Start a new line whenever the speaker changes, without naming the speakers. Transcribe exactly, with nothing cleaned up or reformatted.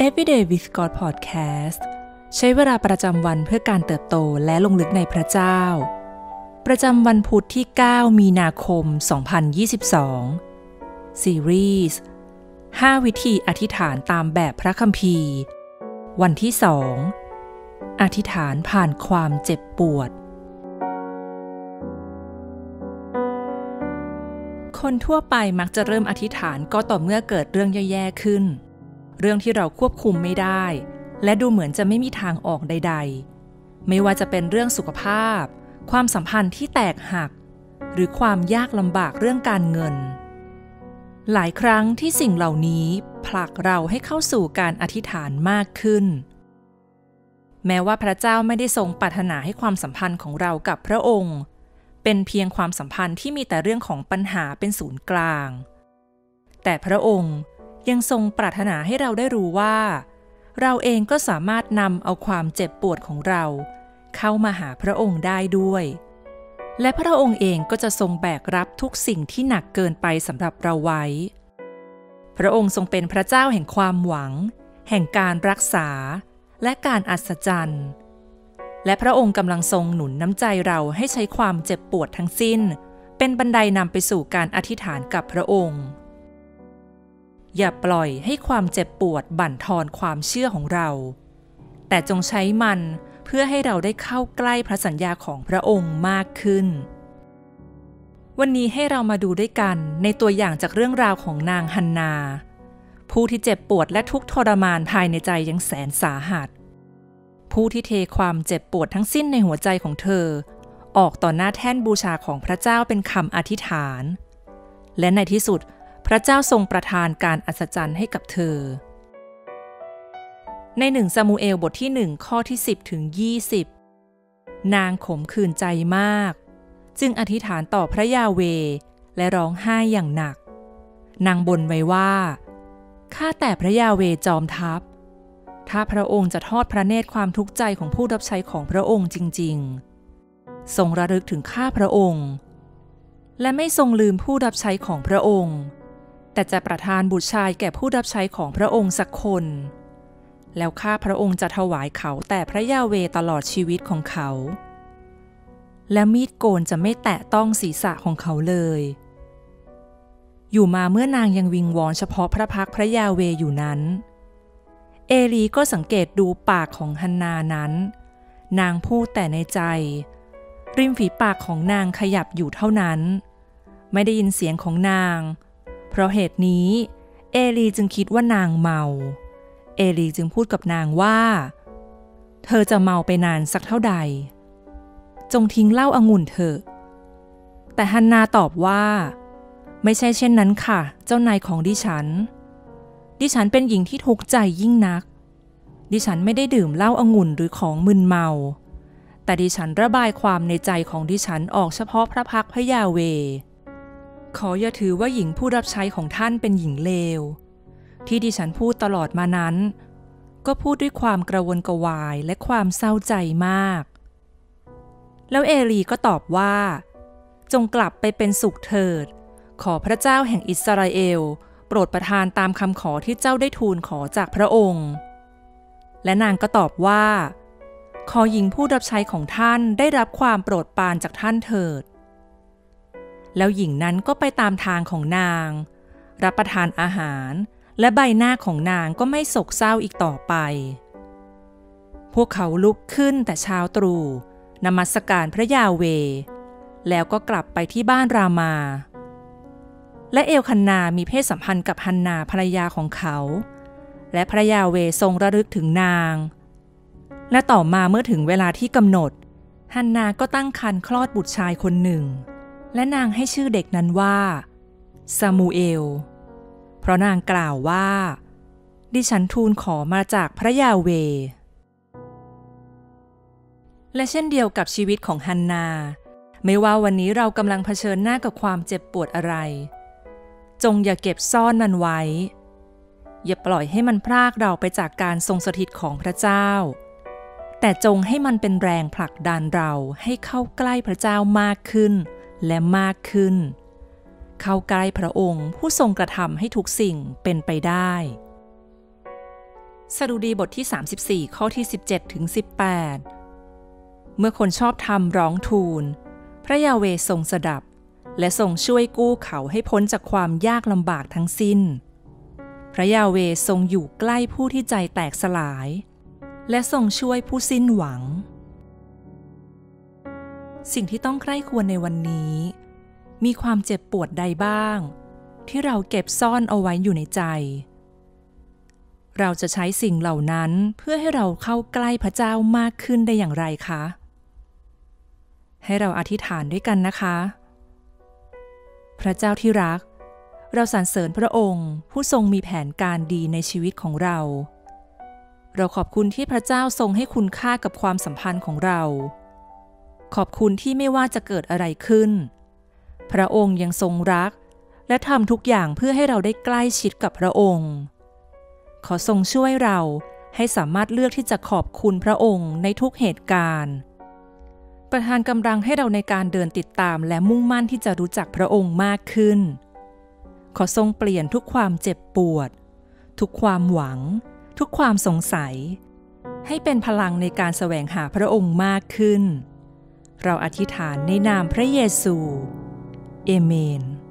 Everyday with God Podcast ใช้เวลาประจำวันเพื่อการเติบโตและลงลึกในพระเจ้าประจำวันพุธที่เก้ามีนาคมสองพันยี่สิบสองซีรีส์ห้าวิธีอธิษฐานตามแบบพระคัมภีร์วันที่สองอธิษฐานผ่านความเจ็บปวดคนทั่วไปมักจะเริ่มอธิษฐานก็ต่อเมื่อเกิดเรื่องแย่ๆขึ้นเรื่องที่เราควบคุมไม่ได้และดูเหมือนจะไม่มีทางออกใดๆไม่ว่าจะเป็นเรื่องสุขภาพความสัมพันธ์ที่แตกหักหรือความยากลำบากเรื่องการเงินหลายครั้งที่สิ่งเหล่านี้ผลักเราให้เข้าสู่การอธิษฐานมากขึ้นแม้ว่าพระเจ้าไม่ได้ทรงปรารถนาให้ความสัมพันธ์ของเรากับพระองค์เป็นเพียงความสัมพันธ์ที่มีแต่เรื่องของปัญหาเป็นศูนย์กลางแต่พระองค์ยังทรงปรารถนาให้เราได้รู้ว่าเราเองก็สามารถนำเอาความเจ็บปวดของเราเข้ามาหาพระองค์ได้ด้วยและพระองค์เองก็จะทรงแบกรับทุกสิ่งที่หนักเกินไปสำหรับเราไว้พระองค์ทรงเป็นพระเจ้าแห่งความหวังแห่งการรักษาและการอัศจรรย์และพระองค์กำลังทรงหนุนน้ำใจเราให้ใช้ความเจ็บปวดทั้งสิ้นเป็นบันไดนำไปสู่การอธิษฐานกับพระองค์อย่าปล่อยให้ความเจ็บปวดบั่นทอนความเชื่อของเราแต่จงใช้มันเพื่อให้เราได้เข้าใกล้พระสัญญาของพระองค์มากขึ้นวันนี้ให้เรามาดูด้วยกันในตัวอย่างจากเรื่องราวของนางฮันนาผู้ที่เจ็บปวดและทุกข์ทรมานภายในใจยังแสนสาหัสผู้ที่เทความเจ็บปวดทั้งสิ้นในหัวใจของเธอออกต่อหน้าแท่นบูชาของพระเจ้าเป็นคำอธิษฐานและในที่สุดพระเจ้าทรงประทานการอัศจรรย์ให้กับเธอในหนึ่งซามูเอลบทที่หนึ่งข้อที่สิบถึงยี่สิบนางขมขื่นใจมากจึงอธิษฐานต่อพระยาเวห์และร้องไห้อย่างหนักนางบ่นไว้ว่าข้าแต่พระยาเวห์จอมทัพถ้าพระองค์จะทอดพระเนตรความทุกข์ใจของผู้รับใช้ของพระองค์จริงๆทรงระลึกถึงข้าพระองค์และไม่ทรงลืมผู้รับใช้ของพระองค์แต่จะประทานบุตรชายแก่ผู้รับใช้ของพระองค์สักคนแล้วข้าพระองค์จะถวายเขาแต่พระยาเวห์ตลอดชีวิตของเขาและมีดโกนจะไม่แตะต้องศีรษะของเขาเลยอยู่มาเมื่อนางยังวิงวอนเฉพาะพระพักพระยาเวห์อยู่นั้นเอลีก็สังเกตดูปากของฮันนานั้นนางพูดแต่ในใจริมฝีปากของนางขยับอยู่เท่านั้นไม่ได้ยินเสียงของนางเพราะเหตุนี้เอลีจึงคิดว่านางเมาเอลีจึงพูดกับนางว่าเธอจะเมาไปนานสักเท่าใดจงทิ้งเหล้าองุ่นเถอะแต่ฮันนาตอบว่าไม่ใช่เช่นนั้นค่ะเจ้านายของดิฉันดิฉันเป็นหญิงที่ทุกข์ใจยิ่งนักดิฉันไม่ได้ดื่มเหล้าองุ่นหรือของมึนเมาแต่ดิฉันระบายความในใจของดิฉันออกเฉพาะพระพักพระยาเวห์ขออย่าถือว่าหญิงผู้รับใช้ของท่านเป็นหญิงเลวที่ดิฉันพูดตลอดมานั้นก็พูดด้วยความกระวนกระวายและความเศร้าใจมากแล้วเอลีก็ตอบว่าจงกลับไปเป็นสุขเถิดขอพระเจ้าแห่งอิสราเอลโปรดประทานตามคำขอที่เจ้าได้ทูลขอจากพระองค์และนางก็ตอบว่าขอหญิงผู้รับใช้ของท่านได้รับความโปรดปรานจากท่านเถิดแล้วหญิงนั้นก็ไปตามทางของนางรับประทานอาหารและใบหน้าของนางก็ไม่โศกเศร้าอีกต่อไปพวกเขาลุกขึ้นแต่เช้าตรู่นมัสการพระยาเวห์แล้วก็กลับไปที่บ้านรามาและเอลคันนามีเพศสัมพันธ์กับฮันนาภรรยาของเขาและพระยาเวห์ทรงระลึกถึงนางและต่อมาเมื่อถึงเวลาที่กำหนดฮันนาก็ตั้งครรภ์คลอดบุตรชายคนหนึ่งและนางให้ชื่อเด็กนั้นว่าซามูเอลเพราะนางกล่าวว่าดิฉันทูลขอมาจากพระยาเวห์และเช่นเดียวกับชีวิตของฮันนาไม่ว่าวันนี้เรากำลังเผชิญหน้ากับความเจ็บปวดอะไรจงอย่าเก็บซ่อนมันไว้อย่าปล่อยให้มันพรากเราไปจากการทรงสถิตของพระเจ้าแต่จงให้มันเป็นแรงผลักดันเราให้เข้าใกล้พระเจ้ามากขึ้นและมากขึ้นเข้าใกล้พระองค์ผู้ทรงกระทำให้ทุกสิ่งเป็นไปได้สดุดีบทที่สามสิบสี่ข้อที่สิบเจ็ดถึงสิบแปดเมื่อคนชอบธรรมร้องทูลพระยาเวห์ทรงสดับและทรงช่วยกู้เขาให้พ้นจากความยากลำบากทั้งสิ้นพระยาเวห์ทรงอยู่ใกล้ผู้ที่ใจแตกสลายและทรงช่วยผู้สิ้นหวังสิ่งที่ต้องใคร่ควรในวันนี้มีความเจ็บปวดใดบ้างที่เราเก็บซ่อนเอาไว้อยู่ในใจเราจะใช้สิ่งเหล่านั้นเพื่อให้เราเข้าใกล้พระเจ้ามากขึ้นได้อย่างไรคะให้เราอธิษฐานด้วยกันนะคะพระเจ้าที่รักเราสรรเสริญพระองค์ผู้ทรงมีแผนการดีในชีวิตของเราเราขอบคุณที่พระเจ้าทรงให้คุณค่ากับความสัมพันธ์ของเราขอบคุณที่ไม่ว่าจะเกิดอะไรขึ้นพระองค์ยังทรงรักและทำทุกอย่างเพื่อให้เราได้ใกล้ชิดกับพระองค์ขอทรงช่วยเราให้สามารถเลือกที่จะขอบคุณพระองค์ในทุกเหตุการณ์ประทานกำลังให้เราในการเดินติดตามและมุ่งมั่นที่จะรู้จักพระองค์มากขึ้นขอทรงเปลี่ยนทุกความเจ็บปวดทุกความหวังทุกความสงสัยให้เป็นพลังในการแสวงหาพระองค์มากขึ้นเราอธิษฐานในนามพระเยซูเอเมน